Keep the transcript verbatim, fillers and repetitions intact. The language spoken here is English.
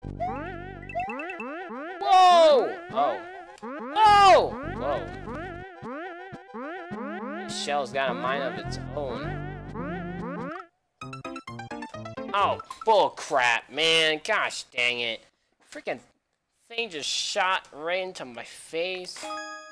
Whoa! Oh. Oh! Whoa. This shell's got a mind of its own. Oh, bull crap, man. Gosh dang it. Freaking thing just shot right into my face.